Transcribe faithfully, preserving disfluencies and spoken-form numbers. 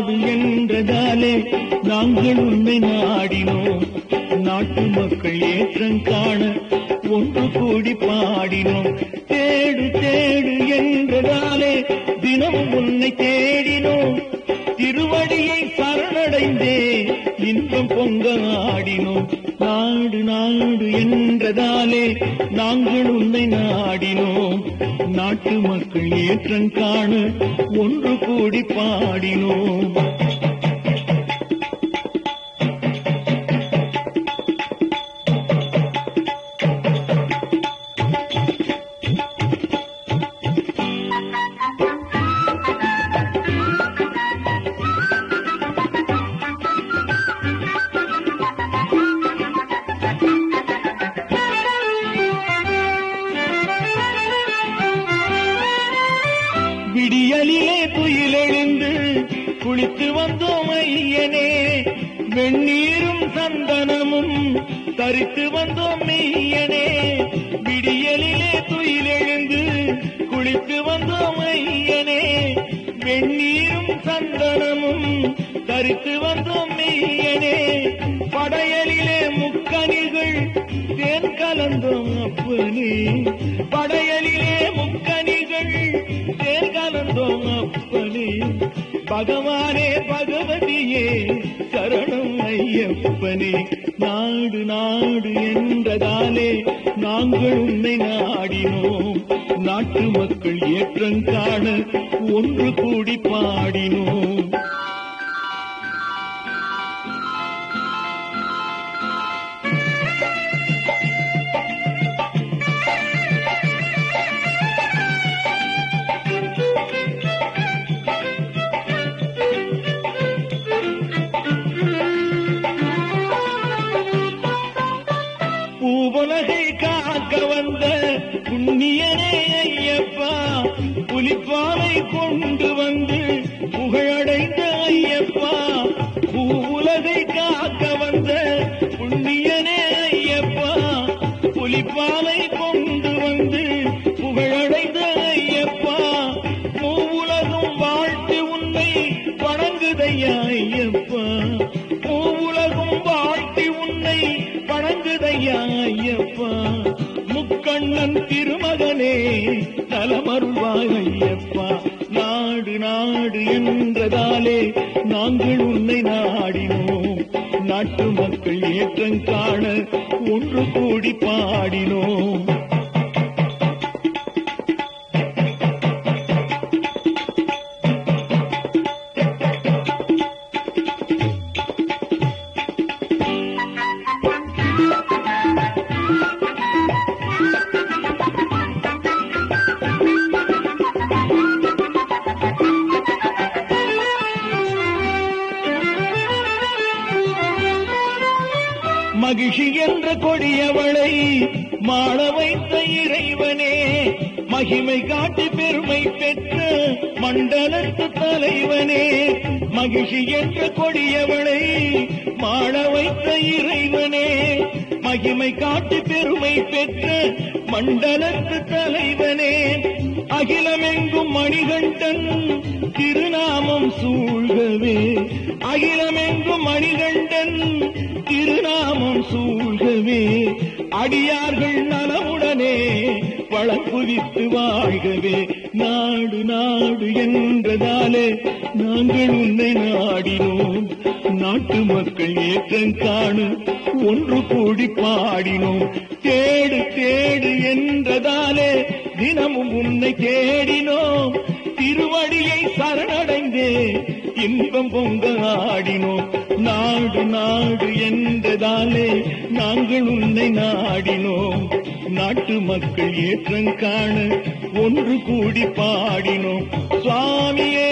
நாடு என்றதாலே நாங்கள் உன்னை நாடினோம். நாட்டு மக்கள் ஏற்றம் காண ஒன்று கூடி பாடினோம். தேடு தேடு என்றதாலே தினமும் உன்னை தேடினோம். திருவடியை சரணடைந்தே இன்பம் பொங்க ஆடினோம். நாடு நாடு என்றதாலே நாங்கள் உன்னை நாடினோம். நாட்டு மக்கள் ஏற்றம் காண ஒன்று கூடி பாடினோம். விடியலிலே துயிலெழுந்து குளித்து வந்தோம் ஐயனே. வெந்நீரும் சந்தனமும் தரித்து வந்தோம் மெய்யனே. விடியலிலே துயிலெழுந்து குளித்து வந்தோம் ஐயனே. வெந்நீரும் சந்தனமும் தரித்து வந்தோம் மெய்யனே. படையலிலே முக்கணிகள் தேன் கலந்தோம் அப்பனே. படையலிலே முக்கணிகள் தேன் கலந்தோம் அப்பனே. பகவானே பகவதியே சரணம் ஐயப்பனே. நாடு நாடு என்றதாலே நாங்கள் உன்னை நாடினோம். நாட்டு மக்கள் ஏற்றம் காண ஒன்று கூடி பாடினோம். பூவுலகை காக்க வந்த புண்ணியனே ஐயப்பா. புலிப்பாலை கொண்டு வந்து புகழடைந்த ஐயப்பா. பூவுலகை காக்க வந்த புண்ணியனே ஐயப்பா. புலிப்பாலை கொண்டு வந்து புகழடைந்த ஐயப்பா. மூவுலகம் வாழ்த்து உன்னை வணங்குதையா ஐயப்பா. மூவுலகம் வாழ்த்தி உன்னை வணங்குதையா ஐயப்பா. முக்கண்ணன் திருமகனே நலமருள்வாய் ஐயப்பா. நாடு நாடு என்றதாலே நாங்கள் உன்னை நாடினோம். நாட்டு மக்கள் ஏற்றம் காண ஒன்று கூடி பாடினோம். மகிழ்ச்சி என்ற கொடியவளை மாள வைத்த இறைவனே. மகிமை காட்டி பெருமை பெற்ற மண்டலத்து தலைவனே. மகிழ்ச்சி என்ற கொடியவளை மாள வைத்த இறைவனே. மகிமை காட்டி பெருமை பெற்ற மண்டலத்து தலைவனே. அகிலமெங்கும் மணிகண்டன் திருநாமம் சூழ்கவே. அகிலமெங்கும் மணிகண்டன் திருநாமம் சூழ்கவே. அடியார்கள் நலமுடனே வளர்ப்புவித்து வாழ்கவே. நாடு நாடு என்றதாலே நாங்கள் உன்னை நாடினோம். நாட்டு மக்கள் ஏற்றம் காண ஒன்று கூடி பாடினோம். தேடு தேடு என்றதாலே தினமும் உன்னை தேடினோம். திருவடியை சரணடைந்தே இன்பம் பொங்க ஆடினோம். நாடு நாடு என்றதாலே நாங்கள் உன்னை நாடினோம். நாட்டு மக்கள் ஏற்றம் காண ஒன்று கூடி பாடினோம். சுவாமியே